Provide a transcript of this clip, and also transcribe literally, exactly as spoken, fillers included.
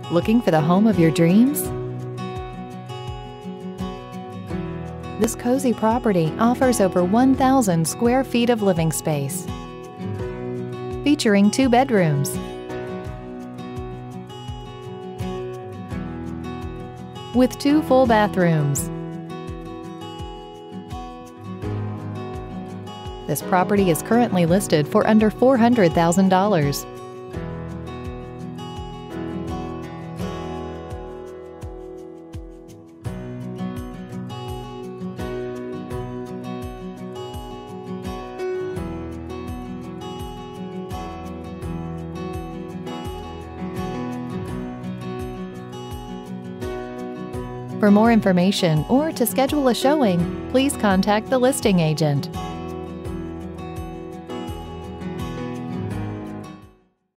Looking for the home of your dreams? This cozy property offers over one thousand square feet of living space, featuring two bedrooms, with two full bathrooms. This property is currently listed for under four hundred thousand dollars. For more information or to schedule a showing, please contact the listing agent.